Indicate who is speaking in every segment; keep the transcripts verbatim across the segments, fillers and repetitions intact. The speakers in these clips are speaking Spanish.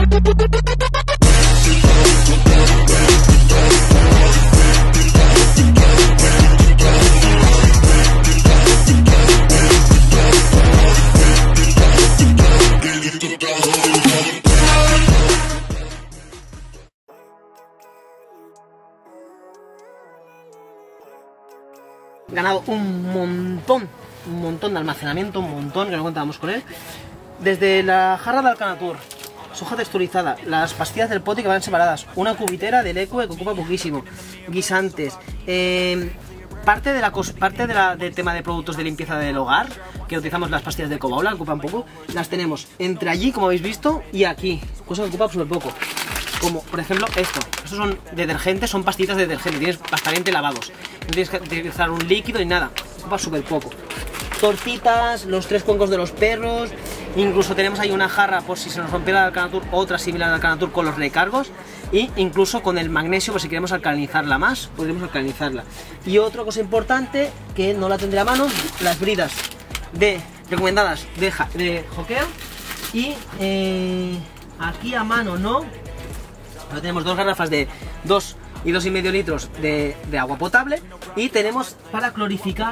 Speaker 1: Ganado un montón, un montón de almacenamiento, un montón, que no contábamos con él. Desde la jarra de Alcanatur, soja texturizada, las pastillas del pote que van separadas, una cubitera del Eque que ocupa poquísimo, guisantes, eh, parte de la parte de la, del tema de productos de limpieza del hogar, que utilizamos las pastillas de Cobaola, ocupan poco, las tenemos entre allí, como habéis visto, y aquí, cosa que ocupa súper poco. Como por ejemplo esto, estos son detergentes, son pastillitas de detergente, tienes bastante lavados, no tienes que utilizar un líquido ni nada, ocupa súper poco. Torcitas, los tres cuencos de los perros, incluso tenemos ahí una jarra por si se nos rompiera la Alcanatur, otra similar al Alcanatur con los recargos, y incluso con el magnesio por si queremos alcalinizarla más, podremos alcalinizarla. Y otra cosa importante, que no la tendré a mano, las bridas de, recomendadas de, de Jokea, y eh, aquí a mano no. Ahora tenemos dos garrafas de dos y dos y medio litros de, de agua potable, y tenemos para clorificar,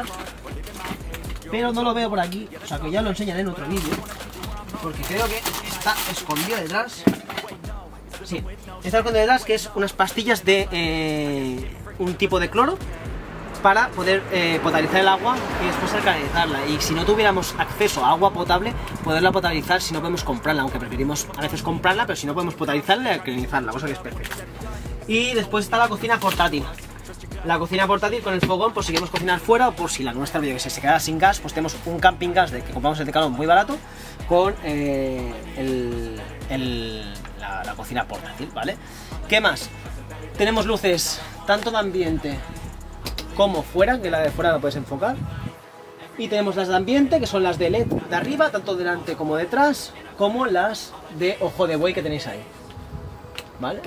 Speaker 1: pero no lo veo por aquí, o sea que ya lo enseñaré en otro vídeo, porque creo que está escondido detrás. Sí, está escondido detrás, que es unas pastillas de eh, un tipo de cloro para poder eh, potabilizar el agua y después alcalinizarla. Y si no tuviéramos acceso a agua potable, poderla potabilizar si no podemos comprarla, aunque preferimos a veces comprarla, pero si no podemos potabilizarla y alcalinizarla, cosa que es perfecta. Y después está la cocina portátil. La cocina portátil con el fogón por si queremos cocinar fuera, o por si la nuestra, yo que sé, se queda sin gas, pues tenemos un camping gas de que compramos el Decathlon muy barato con eh, el, el, la, la cocina portátil, ¿vale? ¿Qué más? Tenemos luces tanto de ambiente como fuera, que la de fuera la puedes enfocar, y tenemos las de ambiente, que son las de L E D de arriba, tanto delante como detrás, como las de ojo de buey que tenéis ahí, ¿vale?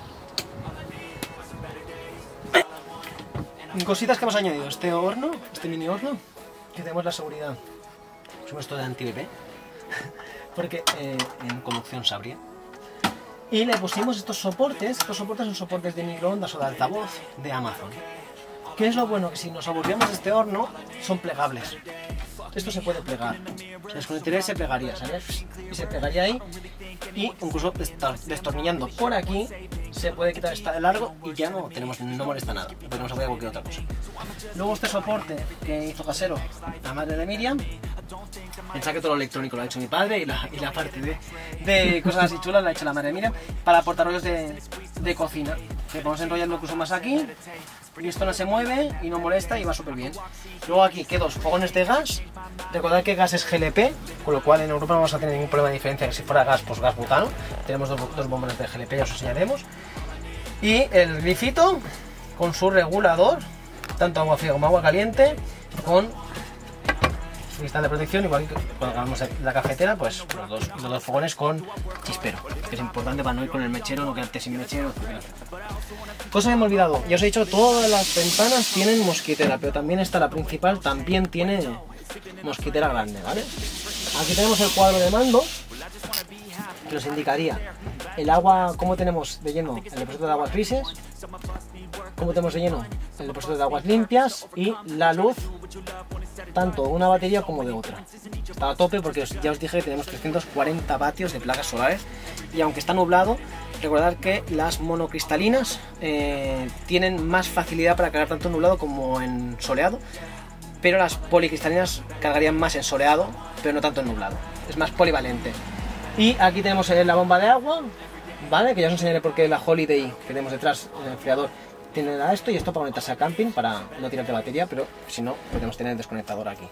Speaker 1: Cositas que hemos añadido, este horno, este mini horno, que tenemos la seguridad, pusimos esto de anti-B P, porque eh, en conducción sabría. Y le pusimos estos soportes, estos soportes son soportes de microondas o de altavoz de Amazon. ¿Qué es lo bueno? Que si nos aburríamos de este horno, son plegables. Esto se puede plegar. Se desconectaría y se plegaría, ¿sabes? Y se plegaría ahí. Y incluso destornillando por aquí, se puede quitar esta de largo y ya no tenemos, no molesta nada. Podemos apoyar cualquier otra cosa. Luego este soporte que hizo casero la madre de Miriam. Pensad que todo lo electrónico lo ha hecho mi padre, y la, y la parte de, de cosas así chulas la ha hecho la madre de Miriam, para portarrollos de, de cocina. Que podemos enrollarlo incluso más aquí, y esto no se mueve y no molesta y va súper bien. Luego aquí que dos fogones de gas. Recordad que gas es G L P, con lo cual en Europa no vamos a tener ningún problema de diferencia, que si fuera gas, pues gas butano. Tenemos dos, dos bombones de G L P, ya os enseñaremos. Y el grifito con su regulador, tanto agua fría como agua caliente, con cristal de protección, igual que cuando hagamos la cafetera, pues los dos, los dos fogones con chispero, que es importante para no ir con el mechero, no quedarte sin mechero. Cosa que me he olvidado, ya os he dicho, todas las ventanas tienen mosquitera, pero también esta, la principal, también tiene mosquitera grande, ¿vale? Aquí tenemos el cuadro de mando, que nos indicaría el agua, cómo tenemos de lleno el depósito de aguas grises, cómo tenemos de lleno el depósito de aguas limpias, y la luz tanto de una batería como de otra. Está a tope porque ya os dije que tenemos trescientos cuarenta vatios de placas solares, y aunque está nublado, recordad que las monocristalinas eh, tienen más facilidad para cargar tanto en nublado como en soleado, pero las policristalinas cargarían más en soleado, pero no tanto en nublado, es más polivalente. Y aquí tenemos la bomba de agua, ¿vale? Que ya os enseñaré por qué la Holiday que tenemos detrás, el enfriador, tiene esto, y esto para conectarse al camping, para no tirar de batería, pero si no, podemos tener el desconectador aquí.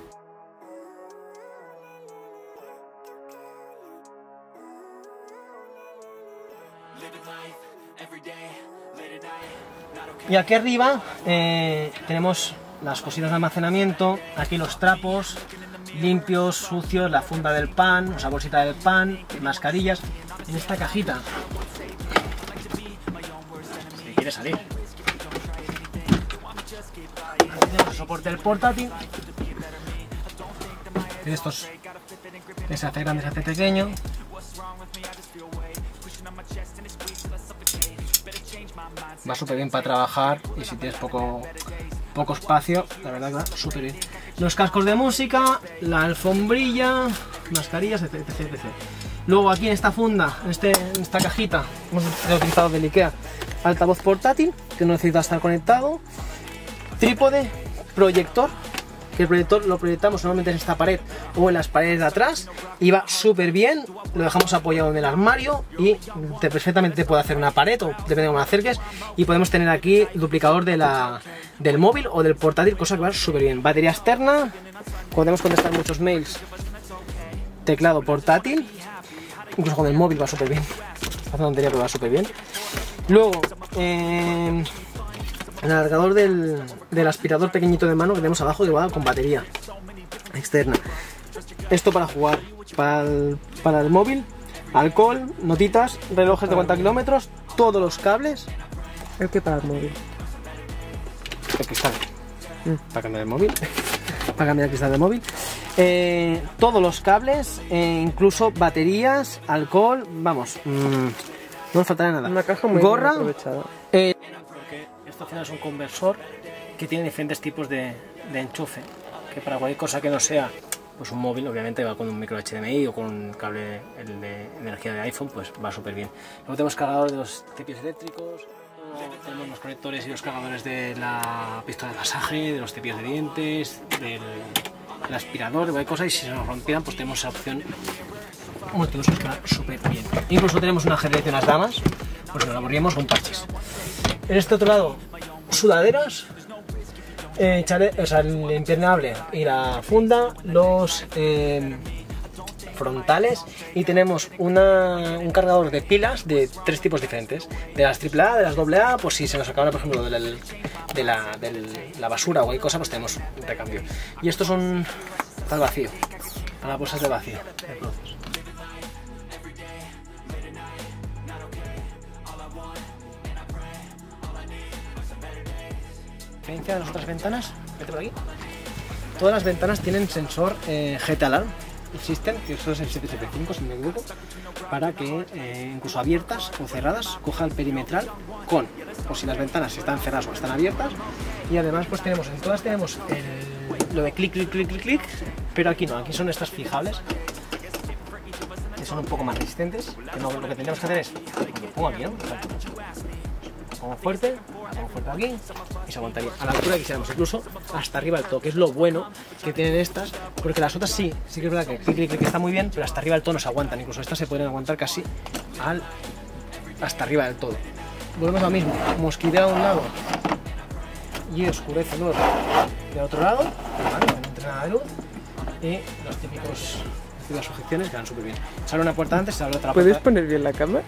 Speaker 1: Y aquí arriba eh, tenemos las cositas de almacenamiento, aquí los trapos limpios, sucios, la funda del pan, o sea, bolsita del pan, mascarillas, en esta cajita. Si quiere salir. Aquí tenemos el soporte del portátil, de estos que se hace grande, se hace pequeño. Va súper bien para trabajar y si tienes poco, poco espacio, la verdad que va súper bien. Los cascos de música, la alfombrilla, mascarillas, etcétera, etcétera. Luego aquí en esta funda, en, este, en esta cajita, hemos utilizado del IKEA altavoz portátil, que no necesita estar conectado, trípode, proyector, que el proyector lo proyectamos normalmente en esta pared o en las paredes de atrás y va súper bien, lo dejamos apoyado en el armario y te, perfectamente puede hacer una pared o depende de cómo la acerques, y podemos tener aquí el duplicador de la, del móvil o del portátil, cosa que va súper bien. Batería externa, podemos contestar muchos mails, teclado portátil, incluso con el móvil va súper bien, hace tontería pero va súper bien. Luego, eh, el alargador del, del aspirador pequeñito de mano que tenemos abajo, que va con batería externa. Esto para jugar, para el, para el móvil, alcohol, notitas, relojes de cuarenta kilómetros, todos los cables.
Speaker 2: ¿El que para el móvil?
Speaker 1: El cristal. Mm. Para cambiar el móvil. Para cambiar el cristal del móvil. Eh, todos los cables, eh, incluso baterías, alcohol, vamos, mmm, no nos faltará nada.
Speaker 2: Una caja muy
Speaker 1: gorra,
Speaker 2: bien aprovechada.
Speaker 1: Eh, porque esto al final es un conversor que tiene diferentes tipos de, de enchufe, que para cualquier cosa que no sea pues un móvil, obviamente va con un micro H D M I o con un cable el de energía de iPhone, pues va súper bien. Luego tenemos cargador de los cepios eléctricos, tenemos los conectores y los cargadores de la pistola de masaje, de los cepillos de dientes, del el aspirador, de cosas, y si se nos rompieran pues tenemos esa opción multiusos que va súper bien. Incluso tenemos un ajedrez de unas damas, pues nos aburrimos con parches. En este otro lado, sudaderas, eh, chale, o sea, el impermeable y la funda, los eh, frontales, y tenemos una, un cargador de pilas de tres tipos diferentes, de las triple A, de las doble A, pues si se nos acaba por ejemplo de la, de la, de la basura o hay cosa, pues tenemos un recambio. Y estos son al vacío, para las bolsas de vacío. A diferencia de las otras ventanas, vete por aquí, todas las ventanas tienen sensor eh, G T Alarm System, que eso es el siete siete cinco si no me equivoco, para que eh, incluso abiertas o cerradas coja el perimetral con, o si las ventanas están cerradas o están abiertas. Y además pues tenemos, en todas tenemos el, lo de clic, clic, clic, clic, clic, pero aquí no, aquí son estas fijables, que son un poco más resistentes, que no, lo que tendríamos que hacer es, lo pongo aquí, ¿no? Pongo fuerte, pongo fuerte aquí y se aguantaría a la altura que quisiéramos, incluso hasta arriba del todo, que es lo bueno que tienen estas, porque las otras sí, sí que es verdad que clic, clic, clic está muy bien, pero hasta arriba del todo no se aguantan, incluso estas se pueden aguantar casi al, hasta arriba del todo. Volvemos a lo mismo, mosquitea a un lado y oscurece luz del otro lado, ¿vale? No entra nada de luz, y los típicos, las sujeciones quedan súper bien. Se abre una puerta antes, se abre otra puerta.
Speaker 2: ¿Puedes poner bien la cama?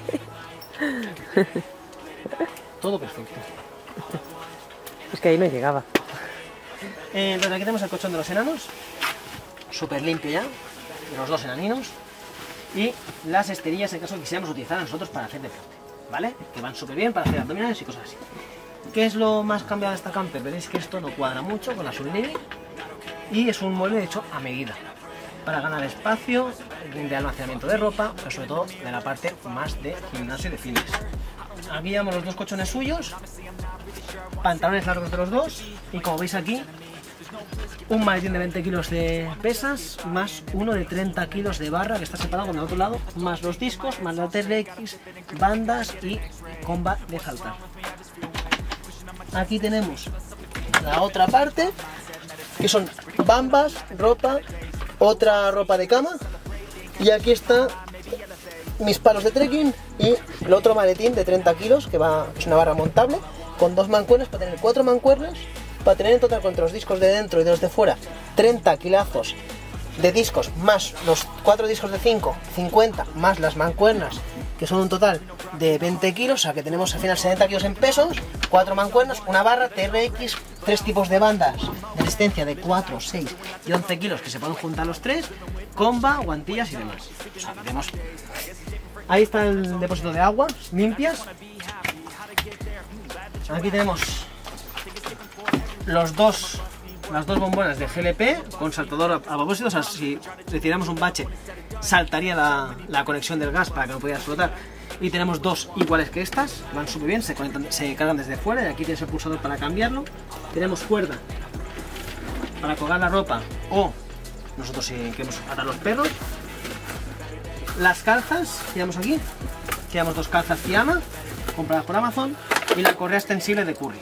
Speaker 1: Todo perfecto.
Speaker 2: Es que ahí no llegaba.
Speaker 1: Eh, entonces aquí tenemos el colchón de los enanos, súper limpio ya, de los dos enaninos, y las esterillas en caso que quisiéramos utilizar nosotros para hacer deporte, ¿vale? Que van súper bien para hacer abdominales y cosas así. ¿Qué es lo más cambiado de esta camper? Veréis que esto no cuadra mucho con la Sublime y es un mueble hecho a medida para ganar espacio, de almacenamiento de ropa, pero sobre todo de la parte más de gimnasio y de fitness. Aquí llevamos los dos colchones suyos, pantalones largos de los dos, y como veis aquí, un maletín de veinte kilos de pesas, más uno de treinta kilos de barra que está separado con el otro lado, más los discos, más la T R X, bandas y comba de saltar. Aquí tenemos la otra parte, que son bambas, ropa, otra ropa de cama, y aquí está mis palos de trekking y el otro maletín de treinta kilos, que va, es una barra montable, con dos mancuernas para tener cuatro mancuernas, para tener en total contra los discos de dentro y de los de fuera treinta kilazos de discos, más los cuatro discos de cinco, cincuenta, más las mancuernas, que son un total de veinte kilos, o sea que tenemos al final setenta kilos en pesos, cuatro mancuernas, una barra, T R X, tres tipos de bandas de resistencia de cuatro, seis y once kilos que se pueden juntar los tres, comba, guantillas y demás. O sea, tenemos... Ahí está el depósito de aguas limpias. Aquí tenemos los dos las dos bombonas de G L P con saltador a propósito. O sea, si le tiramos un bache, saltaría la, la conexión del gas para que no pudiera explotar. Y tenemos dos iguales que estas, van súper bien, se, conectan, se cargan desde fuera. Y aquí tienes el pulsador para cambiarlo. Tenemos cuerda para colgar la ropa o nosotros si queremos atar los perros. Las calzas, llevamos aquí, llevamos dos calzas Fiamma compradas por Amazon y la correa extensible de Curry.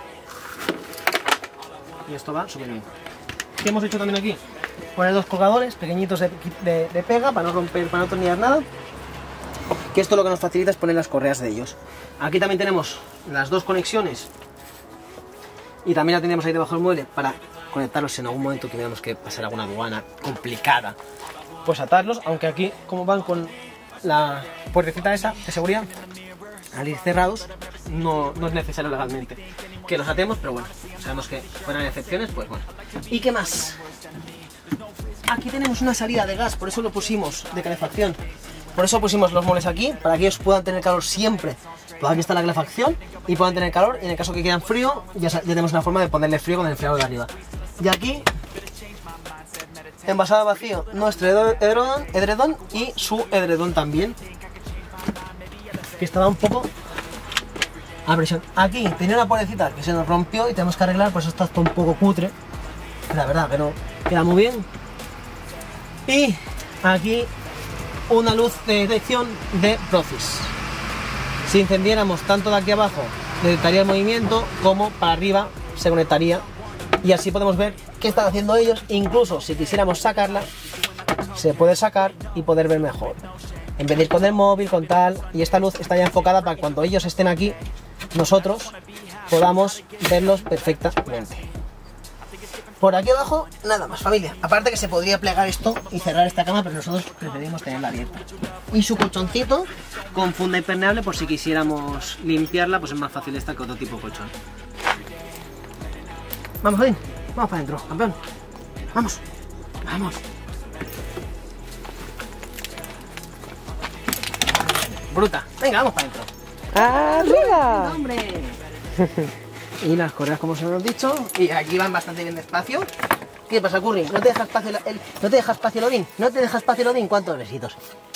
Speaker 1: Y esto va súper bien. ¿Qué hemos hecho también aquí? Poner dos colgadores pequeñitos de, de, de pega para no romper, para no tornillar nada. Que esto lo que nos facilita es poner las correas de ellos. Aquí también tenemos las dos conexiones y también la tenemos ahí debajo del mueble para conectarlos en algún momento que tengamos que pasar alguna aduana complicada. Pues atarlos, aunque aquí como van con la puertecita esa de seguridad, al ir cerrados, no, no es necesario legalmente que los atemos, pero bueno, sabemos que fueran excepciones, pues bueno. ¿Y qué más? Aquí tenemos una salida de gas, por eso lo pusimos de calefacción. Por eso pusimos los muebles aquí, para que ellos puedan tener calor siempre. Pues aquí está la calefacción y puedan tener calor, y en el caso que quieran frío, ya, ya tenemos una forma de ponerle frío con el enfriador de arriba. Y aquí, envasado vacío, nuestro edredón, edredón y su edredón también, que estaba un poco a presión. Aquí tenía una puertecita que se nos rompió y tenemos que arreglar, por eso está todo un poco cutre. La verdad que no queda muy bien. Y aquí una luz de detección de Profis. Si encendiéramos tanto de aquí abajo, detectaría el movimiento, como para arriba se conectaría. Y así podemos ver qué están haciendo ellos. Incluso si quisiéramos sacarla, se puede sacar y poder ver mejor. En vez de ir con el móvil, con tal. Y esta luz está ya enfocada para que cuando ellos estén aquí, nosotros podamos verlos perfectamente. Por aquí abajo, nada más, familia. Aparte que se podría plegar esto y cerrar esta cama, pero nosotros preferimos tenerla abierta. Y su colchoncito con funda impermeable, por si quisiéramos limpiarla, pues es más fácil esta que otro tipo de colchón. Vamos, Jodín, vamos para adentro, campeón. Vamos, vamos. Bruta, venga, vamos para adentro.
Speaker 2: ¡Arriba!
Speaker 1: ¡Hombre! Y las correas, como os hemos dicho, y aquí van bastante bien despacio. ¿Qué pasa, Curry? ¿No te deja espacio el, el, ¿no te deja espacio el Odín? ¿No te deja espacio el Odín? ¿Cuántos besitos?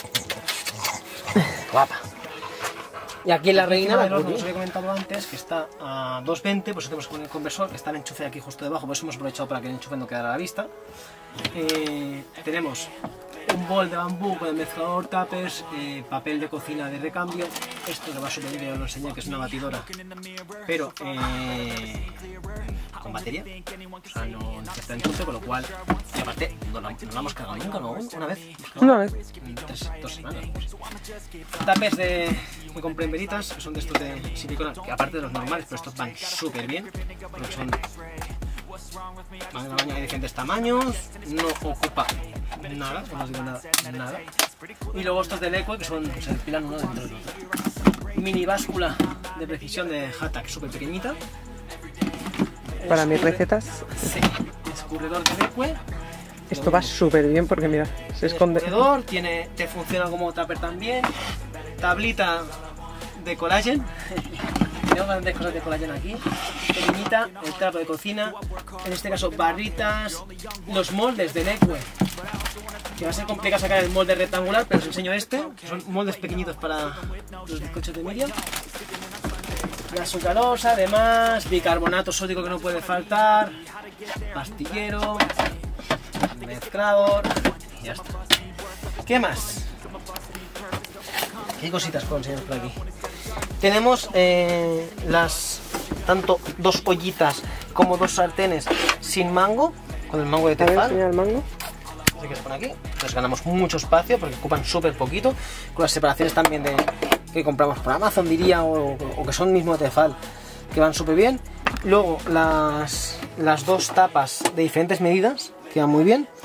Speaker 1: Guapa. Y aquí en la reina, la Curry, os había comentado antes que está a dos veinte, pues tenemos que poner el conversor, que está el enchufe aquí justo debajo, por eso hemos aprovechado para que el enchufe no quedara a la vista. Eh, tenemos un bol de bambú con el mezclador, tuppers, eh, papel de cocina de recambio. Esto que va a subir, yo os lo enseñé, que es una batidora, pero eh, con batería, o sea, no necesita enchufe, con lo cual, y aparte, no la, no la hemos cargado nunca, ¿no? Una vez.
Speaker 2: Una vez.
Speaker 1: En tres, dos semanas. Tuppers de, que compré en Veritas, que son de estos de silicona, que aparte de los normales, pero estos van súper bien, porque son... Van a baño de diferentes tamaños, no ocupa nada, no os digo nada, nada. Y luego estos del Eco, que son, se despilan uno dentro del otro. Mini báscula de precisión de Hatak, súper pequeñita.
Speaker 2: Para mis recetas.
Speaker 1: Sí, escurredor de Eco.
Speaker 2: Esto va súper bien porque mira, se esconde.
Speaker 1: Escurredor, tiene, te funciona como tupper también. Tablita de collagen. Tenemos bastantes cosas de collagen aquí. Pequeñita, el trapo de cocina, en este caso barritas, los moldes del Eque, que va a ser complicado sacar el molde rectangular, pero os enseño este, que son moldes pequeñitos para los bizcochos de Miriam. La sucralosa, además, bicarbonato sódico que no puede faltar, pastillero, mezclador, y ya está. ¿Qué más? ¿Qué cositas puedo enseñar por aquí? Tenemos eh, las tanto dos ollitas como dos sartenes sin mango, con el mango de Tefal.
Speaker 2: ¿El mango?
Speaker 1: Así que se pone aquí. Entonces ganamos mucho espacio porque ocupan súper poquito. Con las separaciones también de que compramos por Amazon, diría, o, o que son mismo de Tefal, que van súper bien. Luego las, las dos tapas de diferentes medidas, que van muy bien.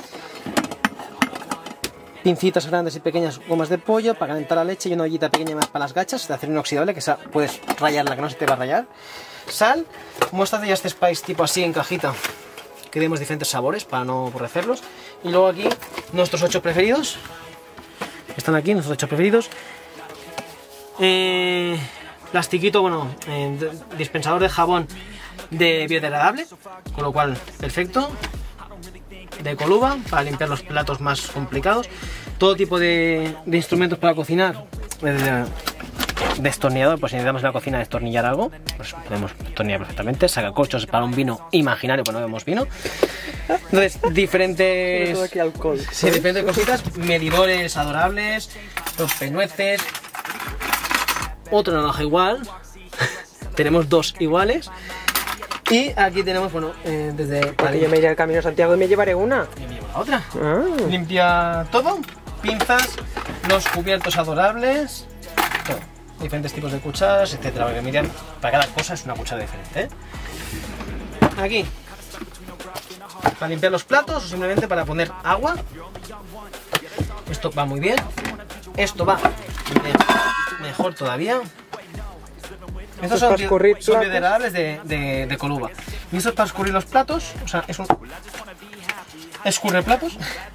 Speaker 1: Pincitas grandes y pequeñas, gomas de pollo para calentar la leche y una ollita pequeña más para las gachas de acero inoxidable, que esa puedes rayarla, que no se te va a rayar. Sal, muestras de este Spice tipo así en cajita, que demos diferentes sabores para no aborrecerlos. Y luego aquí nuestros ocho preferidos, están aquí nuestros ocho preferidos. Eh, plastiquito, bueno, eh, dispensador de jabón de biodegradable, con lo cual perfecto. De Coluba para limpiar los platos más complicados. Todo tipo de, de instrumentos para cocinar. De, destornillador, pues si necesitamos en la cocina destornillar algo, pues podemos destornillar perfectamente. Sacacorchos para un vino imaginario, pues no vemos vino. Entonces, diferentes,
Speaker 2: Todo aquí alcohol.
Speaker 1: sí, diferentes cositas, medidores adorables, rompenueces, otra navaja igual, tenemos dos iguales. Y aquí tenemos, bueno, eh, desde...
Speaker 2: Porque yo me iré al Camino de Santiago y me llevaré una.
Speaker 1: Y me llevo la otra.
Speaker 2: Ah.
Speaker 1: Limpia todo, pinzas, los cubiertos adorables, todo. Diferentes tipos de cucharas, etcétera. Porque Miriam, para cada cosa es una cuchara diferente, ¿eh? Aquí, para limpiar los platos o simplemente para poner agua. Esto va muy bien. Esto va mejor todavía. Estos son,
Speaker 2: para escurrir
Speaker 1: son
Speaker 2: platos.
Speaker 1: biodegradables de, de, de Coluba. Y esto es para escurrir los platos. O sea, es un escurre platos.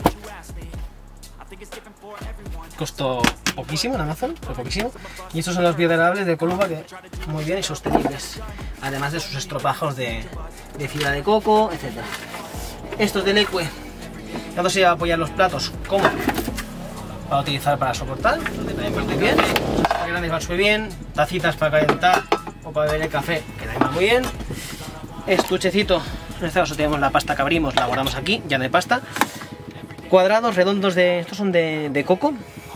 Speaker 1: Costó poquísimo en Amazon, pero poquísimo. Y estos son los biodegradables de Coluba, que muy bien y sostenibles. Además de sus estropajos de, de fibra de coco, etcétera. Estos de Leque, tanto se va a apoyar los platos como para utilizar para soportar, también va muy bien. Los grandes van súper bien. Tacitas para calentar o para beber el café, que también va muy bien. Estuchecito, en este caso tenemos la pasta que abrimos, la guardamos aquí, ya no hay pasta. Cuadrados redondos de, estos son de, de coco.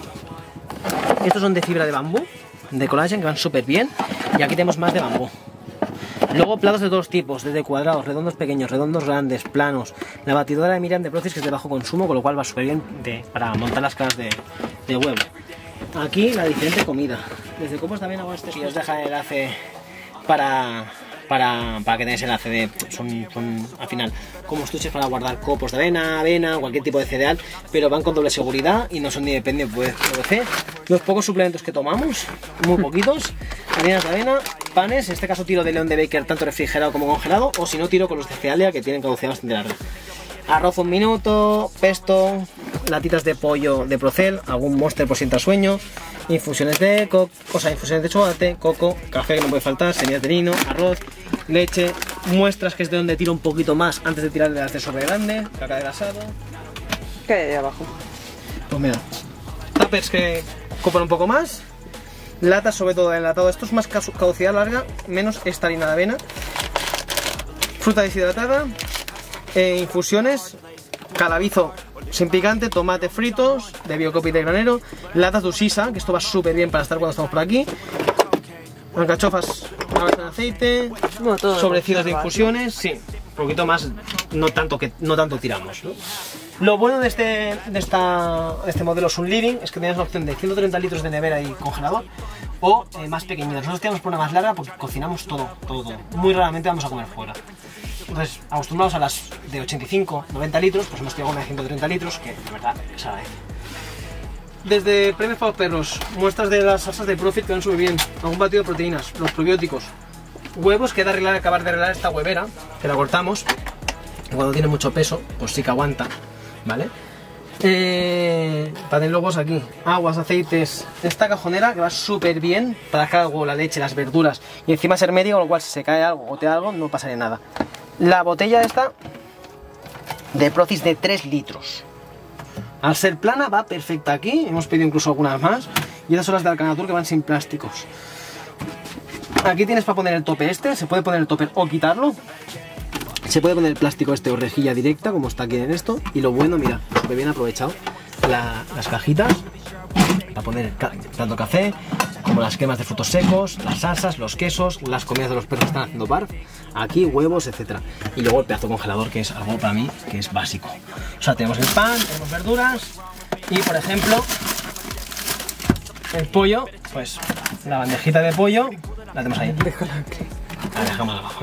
Speaker 1: Estos son de fibra de bambú, de collagen, que van súper bien. Y aquí tenemos más de bambú. Luego platos de todos tipos, desde cuadrados, redondos pequeños, redondos grandes, planos. La batidora de Miriam de Procis, que es de bajo consumo, con lo cual va súper bien de, para montar las caras de, de huevo. Aquí la diferente comida. Desde copos también hago este. Y os deja el enlace para, para, para que tengáis el enlace de... Son, son al final como estuches para guardar copos de avena, avena, cualquier tipo de cereal, pero van con doble seguridad y no son ni dependientes de P V C. Los pocos suplementos que tomamos, muy poquitos, harinas de avena, panes, en este caso tiro de León de Baker tanto refrigerado como congelado, o si no tiro con los de Cealia, que tienen caducidad bastante larga. Arroz un minuto, pesto, latitas de pollo de Procel, algún Monster por si entra sueño, infusiones de coco, o sea, infusiones de chocolate, coco, café que no puede faltar, semillas de lino, arroz, leche, muestras, que es de donde tiro un poquito más antes de tirarle las de sobre grande, caca de asado.
Speaker 2: ¿Qué hay ahí abajo?
Speaker 1: Pues mira, tuppers que copan un poco más, latas sobre todo de enlatado, esto es más caducidad larga, menos esta harina de avena, fruta deshidratada, eh, infusiones, calabizo sin picante, tomate fritos, de Biocopi de granero, latas de Usisa, que esto va súper bien para estar cuando estamos por aquí, alcachofas en aceite,
Speaker 2: No, todo
Speaker 1: sobrecitos de
Speaker 2: conserva,
Speaker 1: infusiones, sí, un poquito más, no tanto que no tanto tiramos, ¿no? Lo bueno de este, de, esta, de este modelo Sun Living es que tenemos la opción de ciento treinta litros de nevera y congelador o eh, más pequeñitas. Nosotros tenemos por una más larga porque cocinamos todo, todo, todo. Muy raramente vamos a comer fuera. Entonces, acostumbrados a las de ochenta y cinco, noventa litros, pues hemos tirado una de ciento treinta litros, que de verdad se agradece. Desde premios para los perros, muestras de las salsas de Profit que van súper bien, algún batido de proteínas, los probióticos, huevos, que da arreglar, acabar de arreglar esta huevera, que la cortamos, y cuando tiene mucho peso, pues sí que aguanta, ¿vale? Eh, para tener logos aquí, aguas, aceites, esta cajonera que va súper bien para dejar algo, la leche, las verduras, y encima es hermética, con lo cual si se cae algo o te da algo, no pasaría nada. La botella esta de Procis de tres litros. Al ser plana va perfecta aquí, hemos pedido incluso algunas más. Y estas son las de Alcanatur que van sin plásticos. Aquí tienes para poner el tope este, se puede poner el tope o quitarlo. Se puede poner el plástico este o rejilla directa, como está aquí en esto. Y lo bueno, mira, súper bien aprovechado la, las cajitas para poner ca tanto café como las cremas de frutos secos, las salsas, los quesos, las comidas de los perros que están haciendo barf, aquí huevos, etcétera. Y luego el pedazo congelador, que es algo para mí que es básico. O sea, tenemos el pan, tenemos verduras y, por ejemplo, el pollo, pues la bandejita de pollo la tenemos ahí. La dejamos abajo.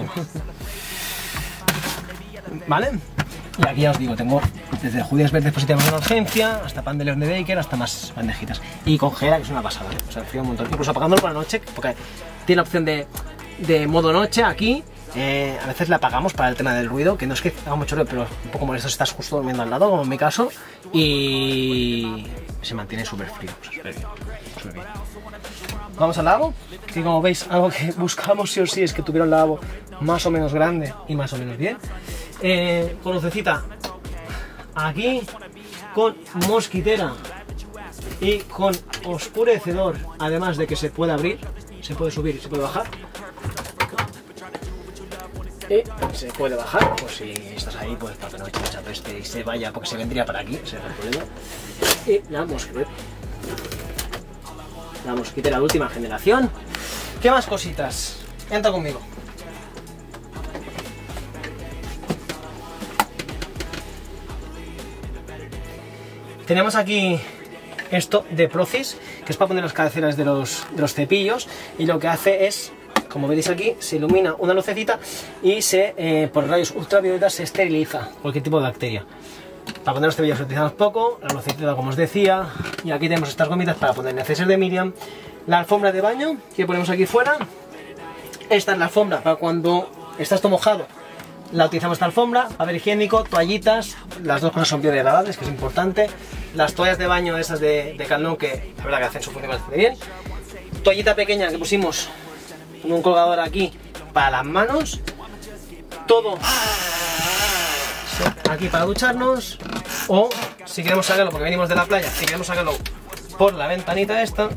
Speaker 1: ¿Vale? Y aquí ya os digo, tengo desde judías verdes positivas de una urgencia, hasta pan de León de Baker, hasta más bandejitas. Y congela, que es una pasada, ¿eh? O sea, frío un montón. Incluso apagándolo por la noche, porque tiene la opción de, de modo noche aquí. Eh, a veces la apagamos para el tema del ruido, que no es que haga mucho ruido, pero es un poco molesto si estás justo durmiendo al lado, como en mi caso. Y se mantiene súper frío, o sea, súper bien, súper bien. vamos al lavabo, que como veis, algo que buscamos sí o sí es que tuviera un lavabo más o menos grande y más o menos bien. Eh, con lucecita aquí, con mosquitera y con oscurecedor, además de que se puede abrir, se puede subir y se puede bajar. Y se puede bajar, pues si estás ahí, pues para que no eche mucha peste y se vaya, porque se vendría para aquí, ese es el problema. Y la mosquitera. La mosquitera de última generación. ¿Qué más cositas? Entra conmigo. Tenemos aquí esto de Procis, que es para poner las cabeceras de los, de los cepillos, y lo que hace es, como veis aquí, se ilumina una lucecita y se, eh, por rayos ultravioletas se esteriliza cualquier tipo de bacteria. Para poner los cepillos utilizamos poco, la lucecita como os decía, y aquí tenemos estas gomitas para poner el neceser de Miriam, la alfombra de baño que ponemos aquí fuera. Esta es la alfombra para cuando está esto mojado, la utilizamos esta alfombra, papel higiénico, toallitas, las dos cosas son biodegradables, que es importante, las toallas de baño esas de, de Calnon, que la verdad que hacen su función bastante bien, toallita pequeña que pusimos con un colgador aquí para las manos, todo aquí para ducharnos, o si queremos sacarlo porque venimos de la playa, si queremos sacarlo por la ventanita esta,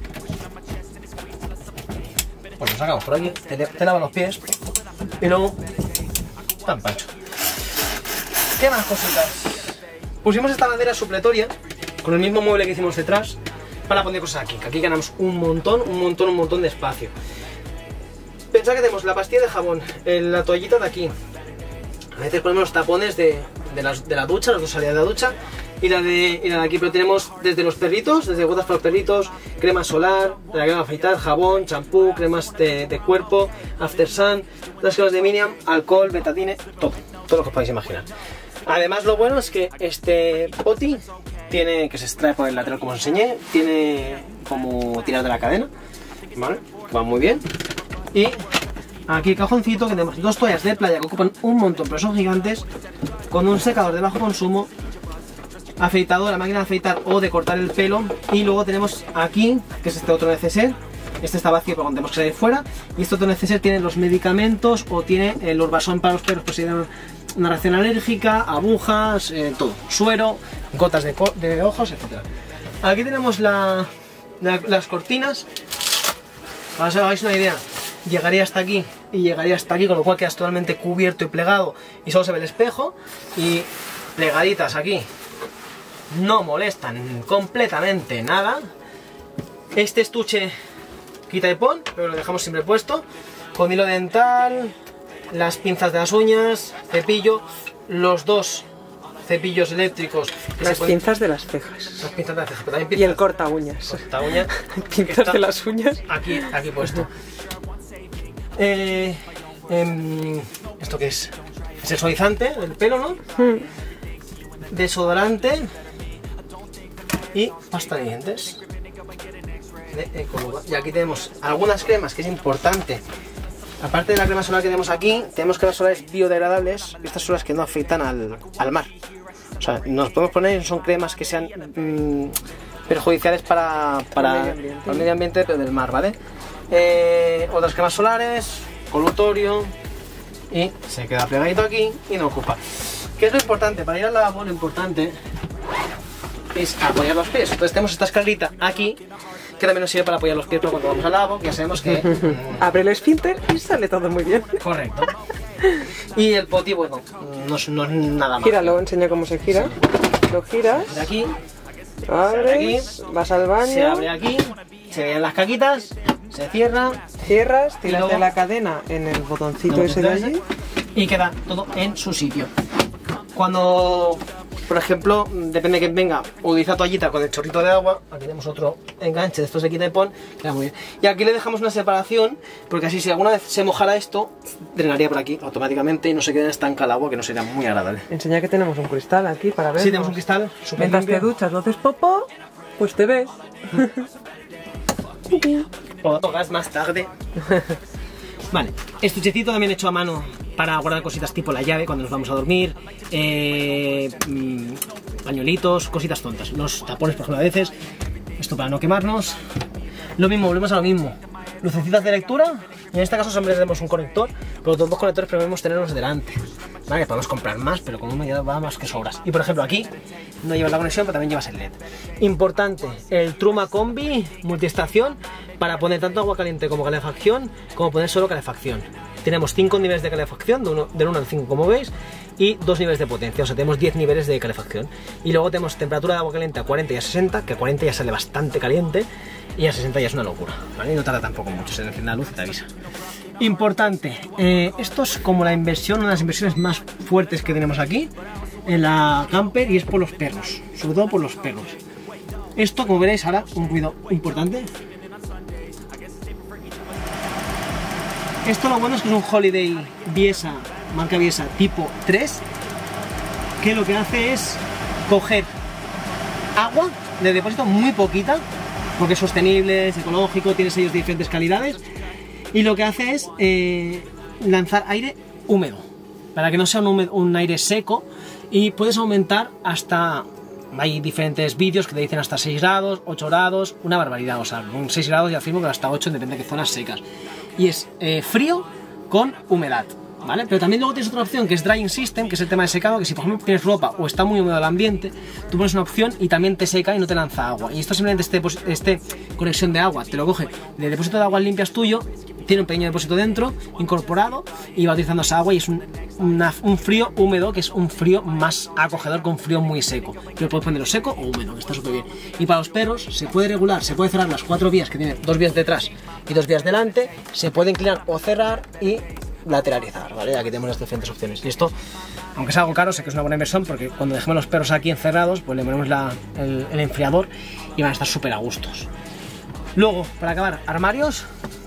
Speaker 1: pues lo sacamos por aquí, te, te lavas los pies y luego tan pancho. ¿Qué más cositas? Pusimos esta madera supletoria con el mismo mueble que hicimos detrás para poner cosas aquí, que aquí ganamos un montón, un montón, un montón de espacio. Pensad que tenemos la pastilla de jabón, la toallita de aquí, a veces ponemos los tapones de, de, la, de la ducha, las dos salidas de la ducha y la de, y la de aquí, pero tenemos desde los perritos, desde gotas para los perritos, crema solar, la crema afeitar, jabón, champú, cremas de, de cuerpo, after sun, las cremas de Miriam, alcohol, betadine, todo, todo lo que os podéis imaginar. Además lo bueno es que este poti tiene, que se extrae por el lateral como os enseñé, tiene como tirar de la cadena, ¿vale? Va muy bien. Y aquí cajoncito que tenemos dos toallas de playa que ocupan un montón pero son gigantes, con un secador de bajo consumo, afeitador, la máquina de afeitar o de cortar el pelo, y luego tenemos aquí, que es este otro neceser, este está vacío pero tenemos que salir fuera, y este otro neceser tiene los medicamentos o tiene el urbasón para los perros por si tienen una reacción alérgica, agujas, eh, todo, suero, gotas de, de ojos, etcétera. Aquí tenemos la, la, las cortinas, para que os hagáis una idea. Llegaría hasta aquí y llegaría hasta aquí, con lo cual quedas totalmente cubierto y plegado y solo se ve el espejo, y plegaditas aquí no molestan completamente nada. Este estuche quita y pon, pero lo dejamos siempre puesto, con hilo dental, las pinzas de las uñas, cepillo, los dos cepillos eléctricos,
Speaker 2: las pueden... pinzas de las cejas,
Speaker 1: las pinzas de las cejas, pero también pinzas...
Speaker 2: y el corta uñas,
Speaker 1: corta uñas
Speaker 2: pinzas de las uñas
Speaker 1: aquí, aquí puesto. Eh, eh, ¿Esto qué es? Es el suavizante del pelo, ¿no? Mm. Desodorante y pasta de dientes de Ecoluga. Y aquí tenemos algunas cremas que es importante. Aparte de la crema solar que tenemos aquí, tenemos cremas solares biodegradables. Estas son las que no afectan al, al mar. O sea, nos podemos poner, son cremas que sean mmm, perjudiciales para, para, el para el medio ambiente, pero del mar, ¿vale? Eh, otras cremas solares, colutorio, y se queda pegadito aquí y no ocupa. ¿Qué es lo importante? Para ir al lavabo lo importante es apoyar los pies. Entonces tenemos esta escalerita aquí que también nos sirve para apoyar los pies cuando vamos al lavabo, que ya sabemos que...
Speaker 2: Mmm, abre el esfínter y sale todo muy bien.
Speaker 1: Correcto. Y el poti, bueno, no es, no es nada más.
Speaker 2: Gíralo, enseña cómo se gira. Sí. Lo giras.
Speaker 1: De aquí.
Speaker 2: Abres, aquí, vas al baño.
Speaker 1: Se abre aquí, se vean las caquitas, se cierra.
Speaker 2: Cierras, tiras de la cadena en el botoncito ese de allí.
Speaker 1: Y queda todo en su sitio. Cuando, por ejemplo, depende de que venga, utiliza toallita con el chorrito de agua, aquí tenemos otro enganche, de estos de quita y pon, queda muy bien. Y aquí le dejamos una separación, porque así si alguna vez se mojara esto, drenaría por aquí automáticamente y no se queda estanca el agua, que no sería muy agradable.
Speaker 2: Enseña que tenemos un cristal aquí para ver.
Speaker 1: Sí, tenemos un cristal súper
Speaker 2: mientras limpio. Te duchas, no haces popo, pues te ves.
Speaker 1: O tocas más tarde. Vale, estuchecito también hecho a mano para guardar cositas tipo la llave cuando nos vamos a dormir, eh, mmm, pañuelitos, cositas tontas, los tapones por ejemplo a veces, esto para no quemarnos. Lo mismo, volvemos a lo mismo. Lucecitas de lectura, y en este caso siempre tenemos un conector, pero los dos conectores preferimos tenerlos delante. Vale, podemos comprar más, pero con uno ya va más que sobras. Y por ejemplo aquí no llevas la conexión, pero también llevas el L E D. Importante, el Truma Combi multiestación para poner tanto agua caliente como calefacción, como poner solo calefacción. Tenemos cinco niveles de calefacción, de uno, del uno al cinco como veis, y dos niveles de potencia, o sea, tenemos diez niveles de calefacción. Y luego tenemos temperatura de agua caliente a cuarenta y a sesenta, que a cuarenta ya sale bastante caliente, y a sesenta ya es una locura, ¿vale? Y no tarda tampoco mucho, se enciende la luz y te avisa. Importante, eh, esto es como la inversión, una de las inversiones más fuertes que tenemos aquí, en la camper, y es por los perros, sobre todo por los perros. Esto, como veréis ahora, un ruido importante. Esto lo bueno es que es un Holiday Biesa, marca Biesa tipo tres, que lo que hace es coger agua de depósito muy poquita, porque es sostenible, es ecológico, tiene sellos de diferentes calidades, y lo que hace es eh, lanzar aire húmedo, para que no sea un, húmedo, un aire seco, y puedes aumentar hasta... Hay diferentes vídeos que te dicen hasta seis grados, ocho grados, una barbaridad, o sea, con seis grados ya afirmo que hasta ocho, depende de qué zonas secas. Y es eh, frío con humedad, ¿vale? Pero también luego tienes otra opción que es Drying System, que es el tema de secado, que si por ejemplo tienes ropa o está muy húmedo el ambiente, tú pones una opción y también te seca y no te lanza agua. Y esto simplemente este, este conexión de agua, te lo coge del depósito de aguas limpias tuyo, tiene un pequeño depósito dentro, incorporado, y va utilizando esa agua, y es un, una, un frío húmedo, que es un frío más acogedor que un frío muy seco. Pero puedes ponerlo seco o húmedo, que está súper bien. Y para los perros se puede regular, se puede cerrar las cuatro vías, que tiene dos vías detrás y dos vías delante, se puede inclinar o cerrar y lateralizar, ¿vale? Aquí tenemos las diferentes opciones. Y esto, aunque es algo caro, sé que es una buena inversión, porque cuando dejemos los perros aquí encerrados, pues le ponemos la, el, el enfriador y van a estar súper a gustos. Luego, para acabar, armarios,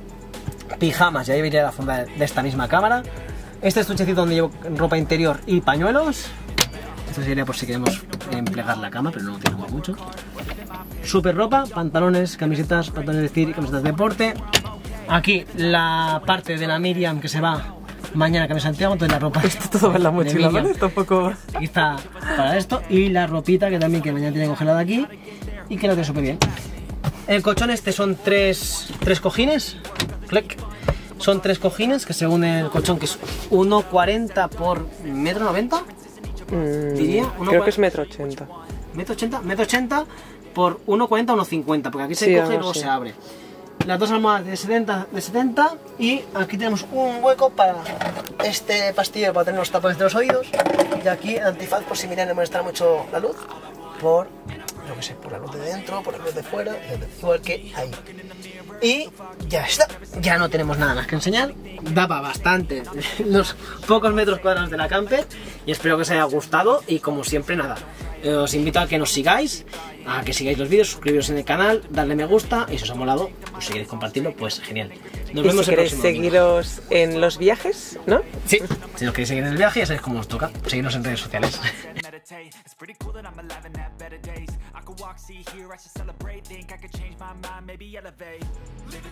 Speaker 1: pijamas, ya vería la funda de esta misma cámara. Este estuchecito donde llevo ropa interior y pañuelos. Esto sería por si queremos plegar la cama, pero no utilizamos mucho. Super ropa, pantalones, camisetas, pantalones de vestir y camisetas de deporte. Aquí la parte de la Miriam que se va mañana que me Santiago, entonces la ropa.
Speaker 2: Esto todo va en la mochila, ¿vale? Esto un poco...
Speaker 1: Aquí está para esto. Y la ropita que también que mañana tiene congelada aquí y que lo tiene súper bien. El colchón este son tres, tres cojines. Click. Son tres cojines que según el colchón, que es uno cuarenta por metro noventa,
Speaker 2: mm,
Speaker 1: diría.
Speaker 2: Creo que es metro ochenta.
Speaker 1: Metro ochenta, metro ochenta por uno cuarenta, uno cincuenta, porque aquí se
Speaker 2: sí,
Speaker 1: coge y luego sí se abre. Las dos almohadas de setenta, de setenta, y aquí tenemos un hueco para este pastillo para tener los tapones de los oídos, y aquí el antifaz por si miran no molesta mucho la luz, por, yo que sé, por la luz de dentro, por la luz de fuera, igual que ahí. Y ya está, ya no tenemos nada más que enseñar. Daba bastante los pocos metros cuadrados de la camper, y espero que os haya gustado. Y como siempre, nada, os invito a que nos sigáis, a que sigáis los vídeos, suscribiros en el canal, darle me gusta, y si os ha molado, pues si queréis compartirlo, pues genial. Nos
Speaker 2: y
Speaker 1: vemos
Speaker 2: si
Speaker 1: el
Speaker 2: queréis
Speaker 1: próximo
Speaker 2: seguiros domingo. En los viajes, ¿no?
Speaker 1: Sí, si nos queréis seguir en el viaje, ya sabéis cómo os toca, seguirnos en redes sociales.
Speaker 3: It's pretty cool that I'm alive and have better days. I could walk, see, hear, I should celebrate. Think I could change my mind, maybe elevate. Living